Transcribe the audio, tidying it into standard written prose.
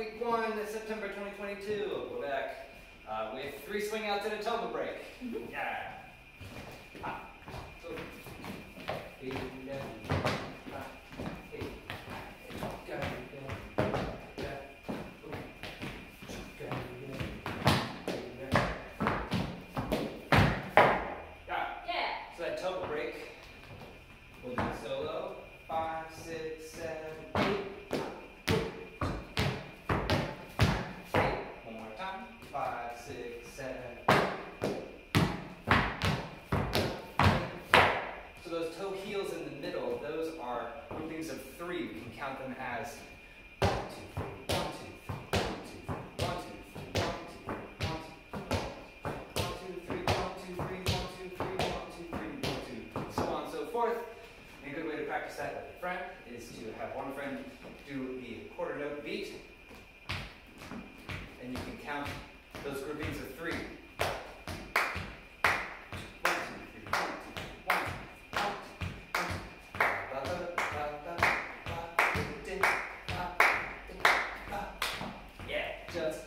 week 1, September 2022. We're back with 3 swing outs and a TOBA break. Yeah. So that TOBA break, we'll do solo. 5, 6, 7, 8. One more time. 5, 6, 7, 8. So those toe heels in the middle, those are groupings of 3. We can count them as 1, 2, 3, 1, 2, 3, 1, 2, 3, 1, 2, 3, 1, 2, 1, 2, 3, 1, 2, 3, 1, 2, 3, 1, 2, 3, 1, 2, so on and so forth. And a good way to practice that with a friend is to have one friend do the quarter note beat, and you can count those groupings of 3. 1, 2, 3, 1, 2, 1, 2, 1, 2. Yeah, just